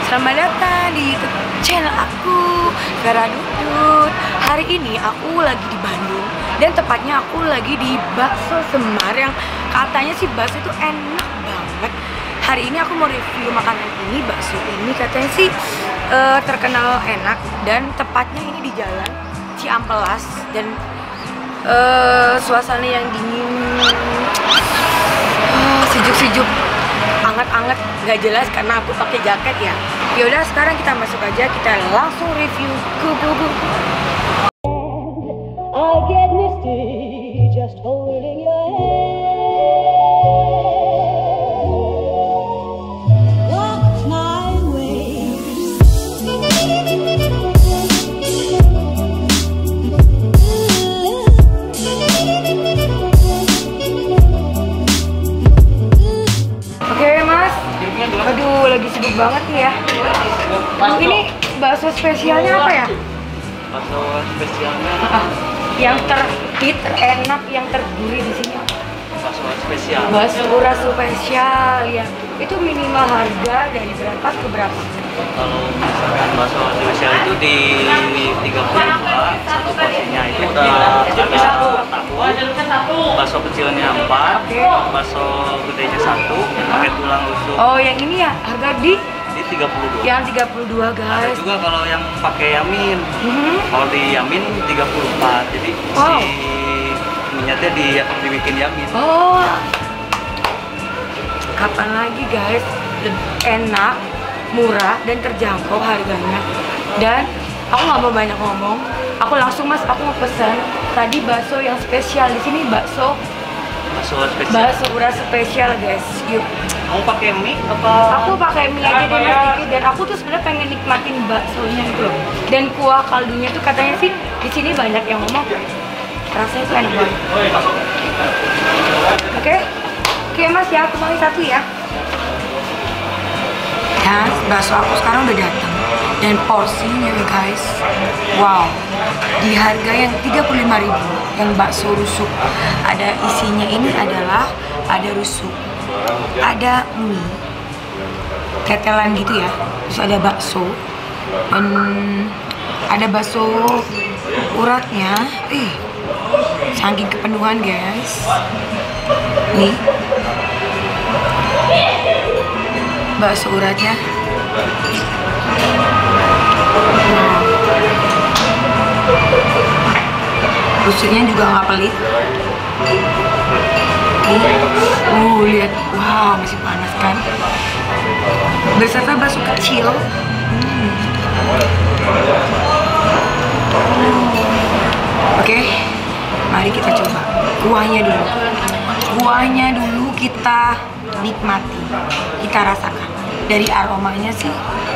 Selamat datang di YouTube channel aku, Vera Dudut. Hari ini aku lagi di Bandung, dan tepatnya aku lagi di Bakso Semar yang katanya sih bakso itu enak banget. Hari ini aku mau review makanan ini, bakso ini katanya sih terkenal enak, dan tepatnya ini di Jalan Ciampelas, dan suasana yang dingin, sejuk-sejuk, anget-anget, nggak jelas karena aku pakai jaket ya. Yaudah, sekarang kita masuk aja, kita langsung review. Go. I get misty just holding your hand. Walk my way. Oke mas, aduh lagi sibuk banget nih ya. Ini bakso spesialnya apa ya? Bakso spesialnya Yang terhit, terenak, yang tergurih di sini. bakso spesial. Bakso uras spesial ya. Itu minimal harga dari berapa ke berapa? Kalau misalkan bakso spesial itu di 32, satu porsinya itu udah ada tahu. Bakso kecilnya 4, bakso gedenya 1, pakai tulang rusuk. Oh, yang ini ya harga di 32. yang 32 Ada guys. juga kalau yang pakai yamin. Kalau di yamin 34. Jadi Wow. si minyaknya dibikin yamin. Oh, kapan lagi guys? Enak, murah, dan terjangkau harganya. Dan aku nggak mau banyak ngomong, aku langsung mas, aku mau pesan tadi bakso yang spesial. Di sini bakso uras spesial guys. Yuk, Mau pakai mie apa? aku pakai mie aja deh mas dikit. Dan aku tuh sebenarnya pengen nikmatin baksonya gitu loh. Dan kuah kaldunya tuh katanya sih di sini banyak yang ngomong rasanya tuh enak banget. Oke mas ya, aku mau satu ya. Dan bakso aku sekarang udah datang, dan porsinya guys, wow, di harga yang 35.000, yang bakso rusuk. Ada isinya ini adalah ada rusuk, ada mie, tetelan gitu ya, terus ada bakso, dan ada bakso uratnya. Saking kepenuhan guys. Nih bakso uratnya. Rusuknya juga nggak pelit. Lihat, wow, masih panas kan. Beserta bakso kecil. Oke, mari kita coba kuahnya dulu. Kuahnya dulu kita nikmati, kita rasakan. Dari aromanya sih,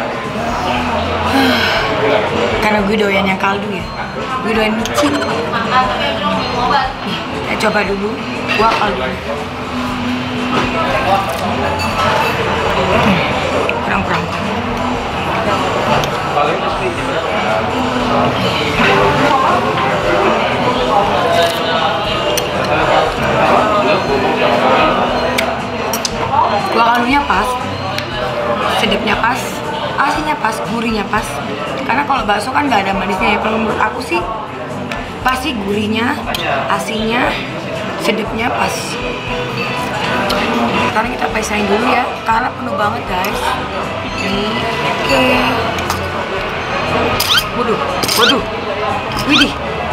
karena gue doyan yang kaldu ya, gue doyan micin. Kita coba dulu kuah kaldu. Kurang. Kuah kaldunya pas, sedapnya pas, asinnya pas, gurihnya pas. Karena kalau bakso kan nggak ada manisnya ya. Kalau menurut aku sih pasti gurihnya, asinnya, sedapnya pas. Sekarang kita pisahin dulu ya, karena penuh banget guys. Nih, oke. Waduh, widih.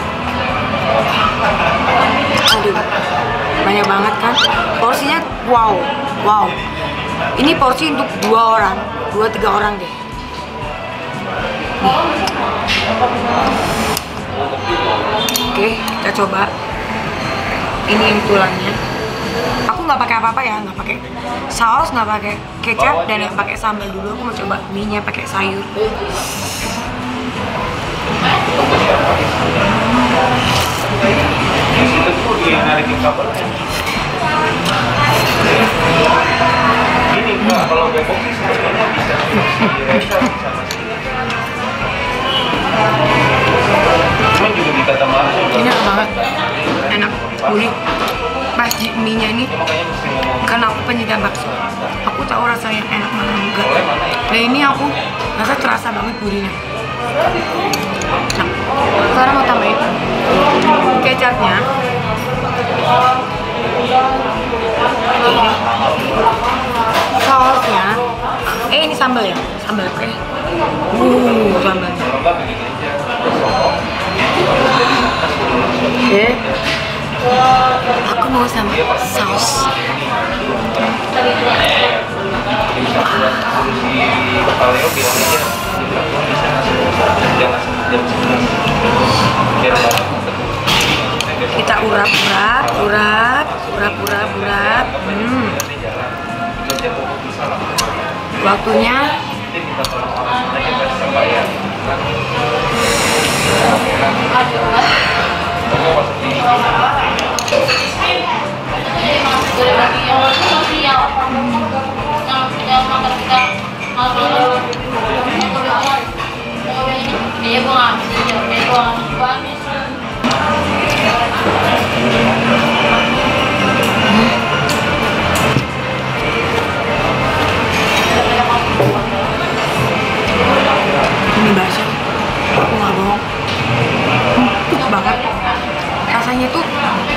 Aduh, banyak banget kan. Porsinya wow. Ini porsi untuk 2-3 orang deh. Oke, kita coba. Ini yang tulangnya. Aku nggak pakai apa-apa ya, nggak pakai saus, nggak pakai kecap, dan nggak pakai sambal dulu. Aku mau coba mie-nya pakai sayur. Kalau bebek sih sebenarnya bisa Ini enak banget, enak, gurih. Pas mie-nya ini, karena aku pencinta bakso, aku tahu rasanya enak mana enggak. Dan ini aku rasa terasa banget gurihnya. Nah, sekarang mau tambahin kecapnya. Sausnya. Ini sambal ya? Sambal oke. Sambalnya. Oke. Aku mau sama saus. Kita urap. Waktunya ini bakso, aku nggak bohong, empuk banget, rasanya tuh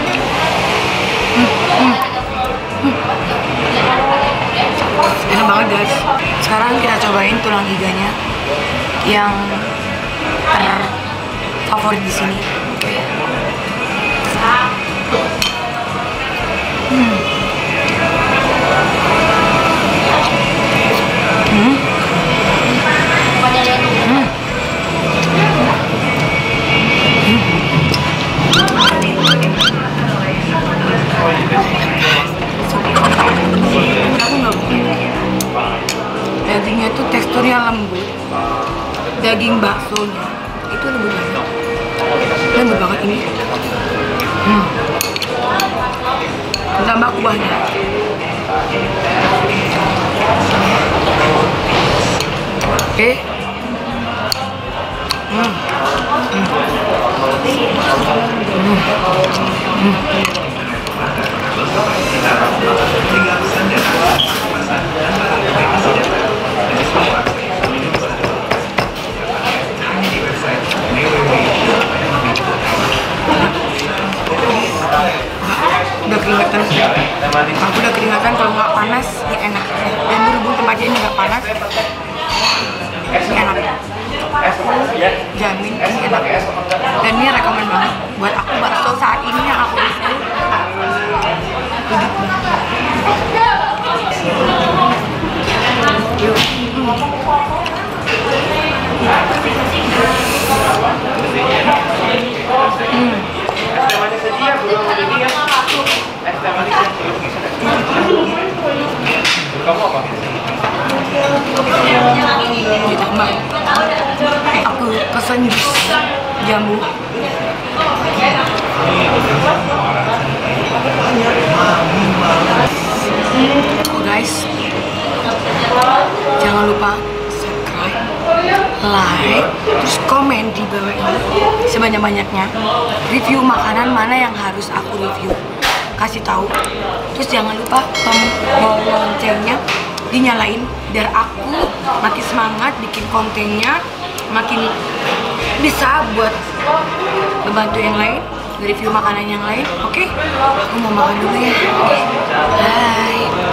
enak banget guys. Sekarang kita cobain tulang iganya yang terfavorit di sini. Dagingnya tuh teksturnya lembut, daging baksonya itu lembut banget ini. Tambah kuahnya. Oke. Udah keringatan. Aku udah keringatan, kalau nggak panas ya enak. Dan berhubung tempatnya ini nggak panas, ini enak. Jamin ini enak. Dan ini rekomen banget buat aku. Bakso saat ini yang aku review ditambah aku pesen jambu. Oh guys, jangan lupa subscribe, like, terus komen di bawah ini sebanyak-banyaknya review makanan mana yang harus aku review, kasih tahu. Terus jangan lupa tombol loncengnya dinyalain biar aku makin semangat bikin kontennya, makin bisa buat membantu yang lain, review makanan yang lain. Oke, aku mau makan dulu ya. Bye.